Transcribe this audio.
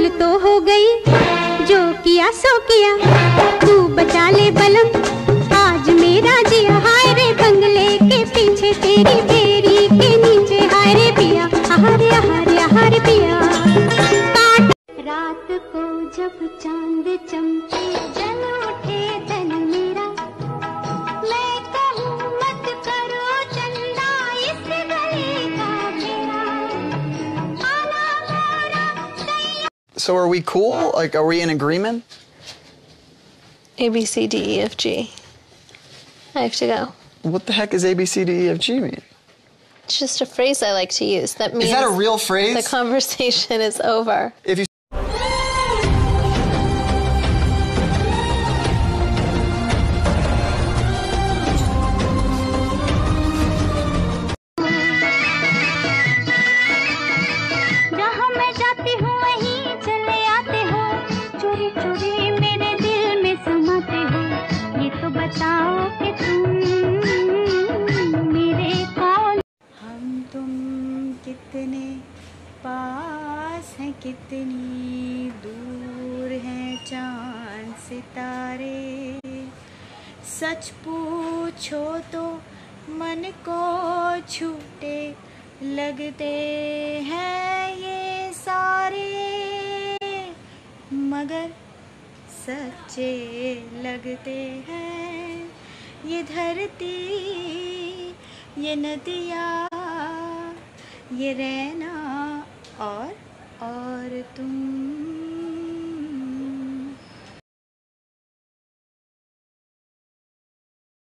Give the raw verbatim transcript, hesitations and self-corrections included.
तो हो गई, जो किया सो किया, तू बचा ले बलम आज मेरा जिया। हाय रे बंगले के पीछे तेरी बेरी के नीचे, हाय रे पिया, हारे हारे हारे पिया। रात को जब चांद चमके जल उठे तन मेरा, मैं कहूँ मत करो चंदा इस गली का मेरा, आना मोरा। So are we cool? Like, are we in agreement? A, B, C, D, E, F, G. I have to go. What the heck does A, B, C, D, E, F, G mean? It's just a phrase I like to use. That means Is that a real phrase? the conversation is over. If you जहाँ मैं जाती हूँ वहीं चले आते हो, चोरी चोरी मेरे दिल में समाते हो। ये तो बताओ कि तुम मेरे कौन। हम तुम कितने पास हैं, कितनी दूर हैं चांद सितारे। सच पूछो तो मन को छूटे लगते हैं ये सारे, मगर सच्चे लगते हैं ये धरती, ये नदियाँ, ये रहना और और तुम।